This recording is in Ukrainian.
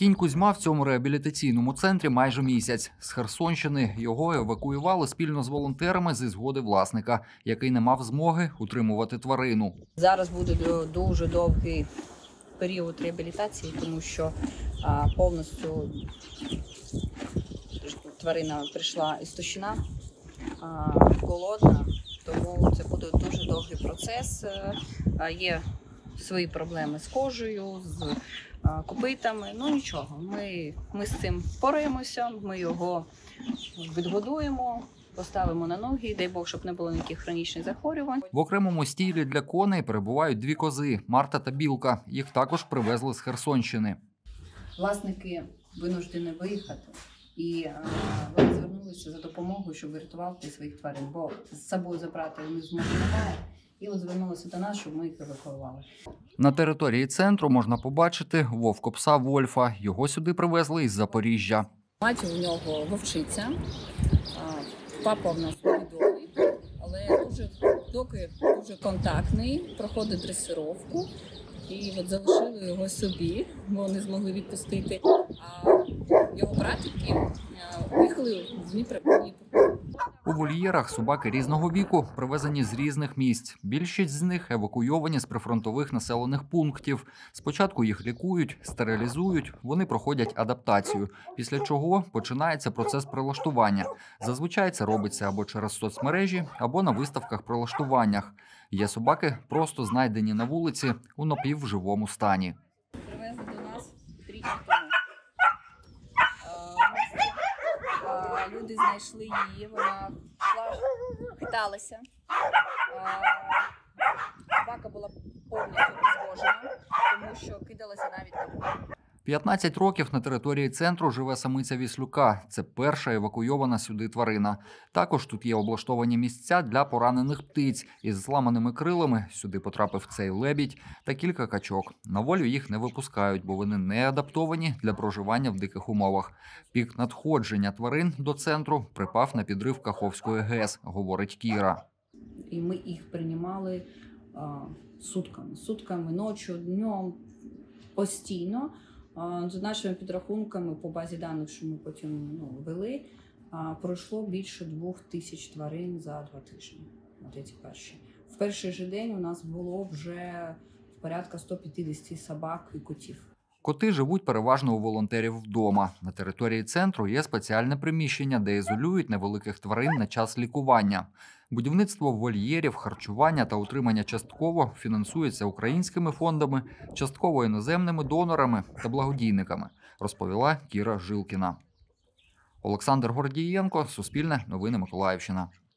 Кінь Кузьма в цьому реабілітаційному центрі майже місяць. З Херсонщини його евакуювали спільно з волонтерами зі згоди власника, який не мав змоги утримувати тварину. Зараз буде дуже довгий період реабілітації, тому що повністю тварина прийшла істощена, голодна, тому це буде дуже довгий процес. Є свої проблеми з кожею, з копитами. Ну нічого, ми з цим впораємося, ми його відгодуємо, поставимо на ноги, дай Бог, щоб не було ніяких хронічних захворювань. В окремому стілі для коней перебувають дві кози – Марта та Білка. Їх також привезли з Херсонщини. Власники винуждені виїхати, і вони звернулися за допомогою, щоб врятувати своїх тварин, бо з собою забрати вони змоги немає. І от звернулися до нас, щоб ми їх евакуювали. На території центру можна побачити вовкопса Вольфа. Його сюди привезли із Запоріжжя. Мать у нього вовчиця, папа в нас невідомий, але дуже контактний, проходить дресировку. І от залишили його собі, бо не змогли відпустити. А його братики виїхали в Дніпро. У вольєрах собаки різного віку привезені з різних місць. Більшість з них евакуйовані з прифронтових населених пунктів. Спочатку їх лікують, стерилізують, вони проходять адаптацію, після чого починається процес прилаштування. Зазвичай це робиться або через соцмережі, або на виставках-прилаштуваннях. Є собаки, просто знайдені на вулиці у напівживому стані. Привезли до нас 3 дні тому. Люди знайшли її, вона хиталася. Собака була повністю обезвожена, тому що кидалася навіть на воду. 15 років на території центру живе самиця Віслюка. Це перша евакуйована сюди тварина. Також тут є облаштовані місця для поранених птиць. Із зламаними крилами сюди потрапив цей лебідь та кілька качок. На волю їх не випускають, бо вони не адаптовані для проживання в диких умовах. Пік надходження тварин до центру припав на підрив Каховської ГЕС, говорить Кіра. І ми їх приймали сутками, ночі, днем, постійно. За нашими підрахунками, по базі даних, що ми потім ввели, пройшло більше 2000 тварин за 2 тижні. От ці перші. В перший же день у нас було вже порядка 150 собак і котів. Коти живуть переважно у волонтерів вдома. На території центру є спеціальне приміщення, де ізолюють невеликих тварин на час лікування. Будівництво вольєрів, харчування та утримання частково фінансується українськими фондами, частково іноземними донорами та благодійниками, розповіла Кіра Жилкіна. Олександр Гордієнко, Суспільне, Новини Миколаївщина.